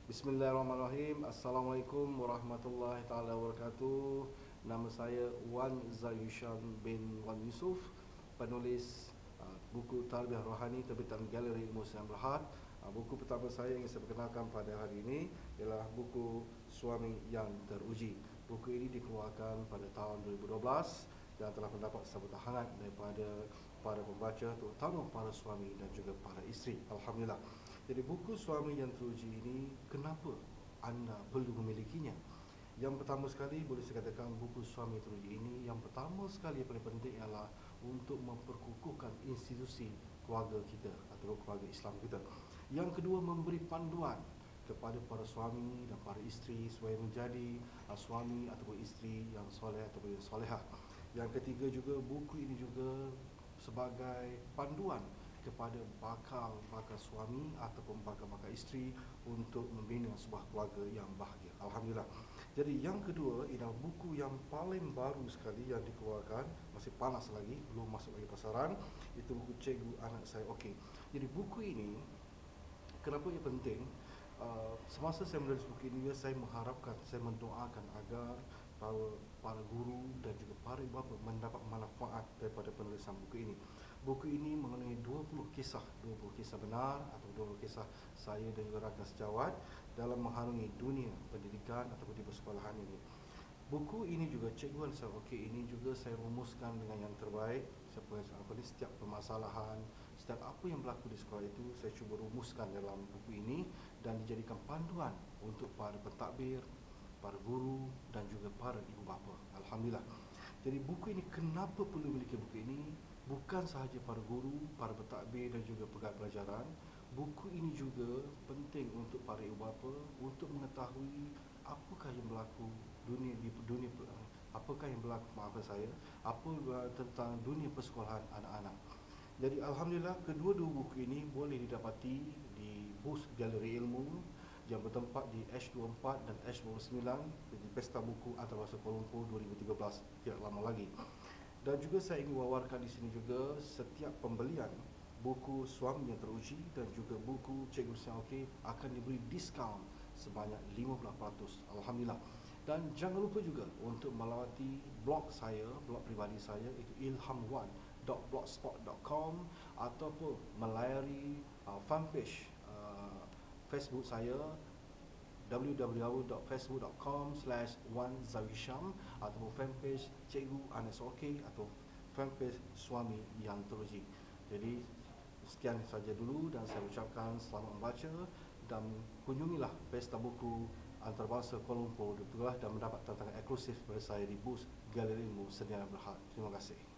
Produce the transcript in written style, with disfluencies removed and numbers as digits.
Bismillahirrahmanirrahim. Assalamualaikum warahmatullahi taala wabarakatuh. Nama saya Wan Zayushan bin Wan Yusof, penulis buku Tarbiyah Rohani terbitan Galeri Ilmu Islam Berhad. Buku pertama saya yang saya perkenalkan pada hari ini ialah buku Suami yang Teruji. Buku ini dikeluarkan pada tahun 2012 dan telah mendapat sambutan hangat daripada para pembaca, terutama para suami dan juga para isteri. Alhamdulillah. Jadi buku Suami yang Teruji ini, kenapa anda perlu memilikinya? Yang pertama sekali, boleh saya katakan buku Suami Teruji ini, yang pertama sekali yang paling penting ialah untuk memperkukuhkan institusi keluarga kita atau keluarga Islam kita. Yang kedua, memberi panduan kepada para suami dan para isteri supaya menjadi suami ataupun isteri yang soleh ataupun yang solehah. Yang ketiga juga, buku ini juga sebagai panduan kepada bakal suami ataupun bakal isteri untuk membina sebuah keluarga yang bahagia. Alhamdulillah. Jadi yang kedua ialah buku yang paling baru sekali yang dikeluarkan, masih panas lagi, belum masuk lagi pasaran, itu buku Cikgu Anak Saya Okey. Jadi buku ini, kenapa ia penting? Semasa saya menulis buku ini, saya mengharapkan, saya mendoakan agar para guru dan juga para ibu bapa mendapat manfaat daripada penulisan buku ini. Buku ini mengenai 20 kisah benar atau 20 kisah saya dan juga rakan sejawat dalam mengharungi dunia pendidikan ataupun di persekolahan ini. Buku ini juga, Cikgu Anak Saya Okey ini juga saya rumuskan dengan yang terbaik. Setiap permasalahan, setiap apa yang berlaku di sekolah itu, saya cuba rumuskan dalam buku ini dan dijadikan panduan untuk para pentadbir, para guru dan juga para ibu bapa. Alhamdulillah. Jadi buku ini, kenapa perlu memiliki buku ini? Bukan sahaja para guru, para pentadbir dan juga pegawai pelajaran. Buku ini juga penting untuk para ibu bapa untuk mengetahui apakah yang berlaku apakah yang berlaku, maafkan saya, tentang dunia persekolahan anak-anak. Jadi alhamdulillah, kedua-dua buku ini boleh didapati di booth Galeri Ilmu yang bertempat di H24 dan H29 di Pesta Buku Antarabangsa Kuala Lumpur 2013, tidak lama lagi. Dan juga saya ingin wawarkan di sini juga, setiap pembelian buku Suami yang Teruji dan juga buku Cikgu Anak Saya Okey akan diberi diskaun sebanyak 15%. Alhamdulillah. Dan jangan lupa juga untuk melawati blog saya, blog pribadi saya, itu ilhamwan.blogspot.com, ataupun melayari fanpage Facebook saya www.facebook.com/wanzawisham, ataupun fanpage Cikgu Anak Saya Okey atau fanpage Suami yang Teruji. Jadi sekian saja dulu dan saya ucapkan selamat membaca dan kunjungilah Pesta Buku Antarabangsa Kuala Lumpur dan mendapat tantangan eksklusif dari saya di booth Galeri Ilmu Sdn Bhd. Terima kasih.